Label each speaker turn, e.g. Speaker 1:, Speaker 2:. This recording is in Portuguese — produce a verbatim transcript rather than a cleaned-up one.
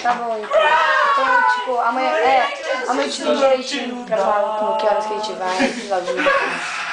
Speaker 1: Tá bom, então. Então, tipo, amanhã, é, amanhã eu te ligo direitinho pra falar com que horas que a gente vai, episódio.